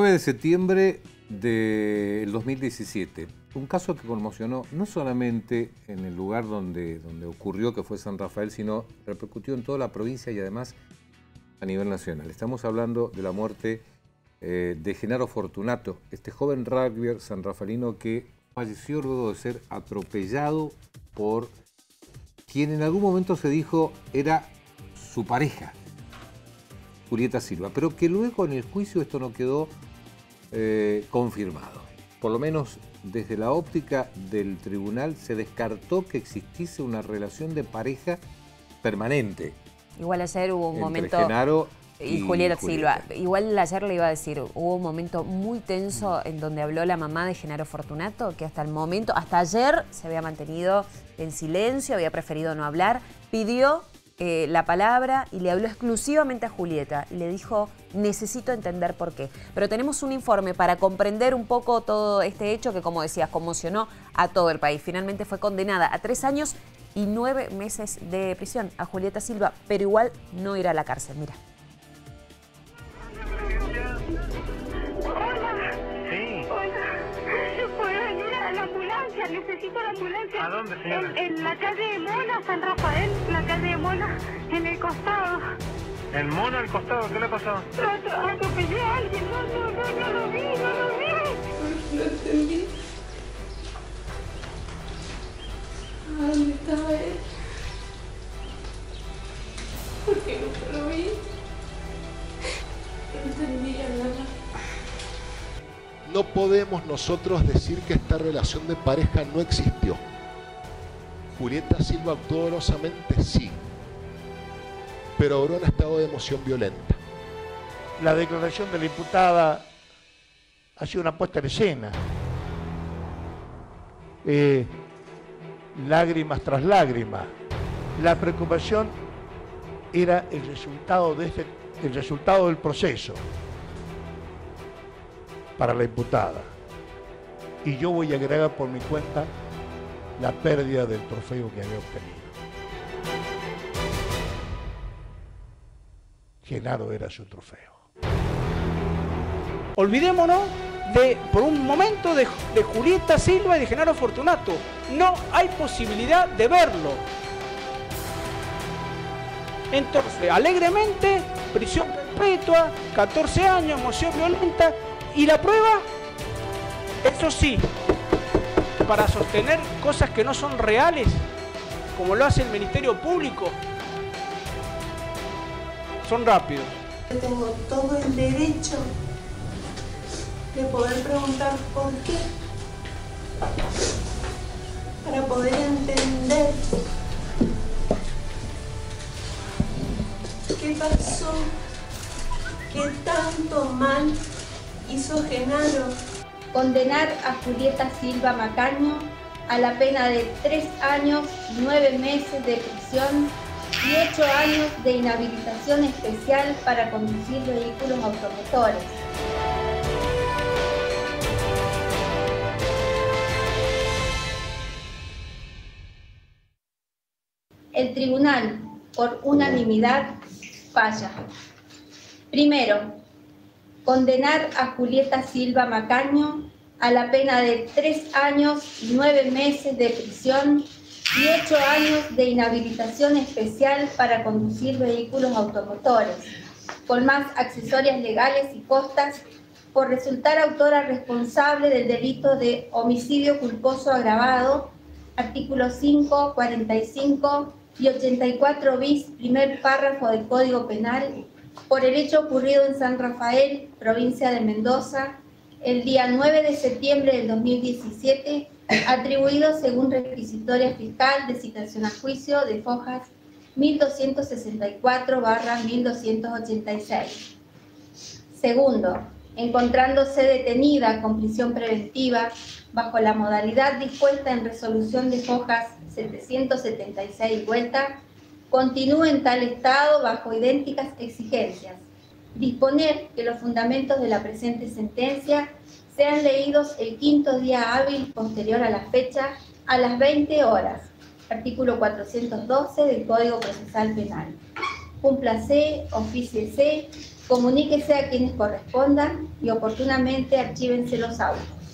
9 de septiembre del 2017, un caso que conmocionó no solamente en el lugar donde ocurrió, que fue San Rafael, sino repercutió en toda la provincia y además a nivel nacional. Estamos hablando de la muerte de Genaro Fortunato, este joven rugbyer sanrafaelino que falleció luego de ser atropellado por quien en algún momento se dijo era su pareja, Julieta Silva, pero que luego en el juicio esto no quedó confirmado. Por lo menos desde la óptica del tribunal se descartó que existiese una relación de pareja permanente. Igual ayer hubo un momento... Genaro y Julieta Silva. Igual ayer le iba a decir, hubo un momento muy tenso en donde habló la mamá de Genaro Fortunato, que hasta el momento, hasta ayer, se había mantenido en silencio, había preferido no hablar, pidió la palabra y le habló exclusivamente a Julieta y le dijo, necesito entender por qué. Pero tenemos un informe para comprender un poco todo este hecho que, como decías, conmocionó a todo el país. Finalmente fue condenada a 3 años y 9 meses de prisión a Julieta Silva, pero igual no irá a la cárcel. Mira. Necesito la ambulancia. ¿A dónde, señora? En la calle de Mona, San Rafael, la calle de Mona, en el costado. ¿El mono al costado? ¿Qué le pasó? Atropellé a alguien, no lo vi. No entendí. ¿A dónde estaba él? ¿Por qué nunca lo vi? No entendía nada. No podemos nosotros decir que esta relación de pareja no existió. Julieta Silva actuó dolorosamente, sí, pero obró en estado de emoción violenta. La declaración de la imputada ha sido una puesta en escena. Lágrimas tras lágrimas. La preocupación era el resultado del proceso para la imputada. Y yo voy a agregar por mi cuenta la pérdida del trofeo que había obtenido. Genaro era su trofeo. Olvidémonos por un momento de Julieta Silva y de Genaro Fortunato. No hay posibilidad de verlo. Entonces, alegremente, prisión perpetua, 14 años, emoción violenta. ¿Y la prueba? Eso sí, para sostener cosas que no son reales, como lo hace el Ministerio Público, son rápidos. Yo tengo todo el derecho de poder preguntar por qué, para poder entender qué pasó, qué tanto mal hizo Genaro. Condenar a Julieta Silva Macaño a la pena de 3 años, 9 meses de prisión y 8 años de inhabilitación especial para conducir vehículos automotores. El tribunal, por unanimidad, falla. Primero, condenar a Julieta Silva Macaño a la pena de 3 años y 9 meses de prisión y 8 años de inhabilitación especial para conducir vehículos automotores, con más accesorias legales y costas, por resultar autora responsable del delito de homicidio culposo agravado, artículos 5, 45 y 84 bis, primer párrafo del Código Penal, por el hecho ocurrido en San Rafael, provincia de Mendoza, el día 9 de septiembre del 2017, atribuido según requisitoria fiscal de citación a juicio de fojas 1264/1286. Segundo, encontrándose detenida con prisión preventiva bajo la modalidad dispuesta en resolución de fojas 776 vuelta, continúe en tal estado bajo idénticas exigencias. Disponer que los fundamentos de la presente sentencia sean leídos el 5º día hábil posterior a la fecha a las 20 horas. Artículo 412 del Código Procesal Penal. Cúmplase, ofíciese Comuníquese a quienes correspondan y oportunamente archívense los audios.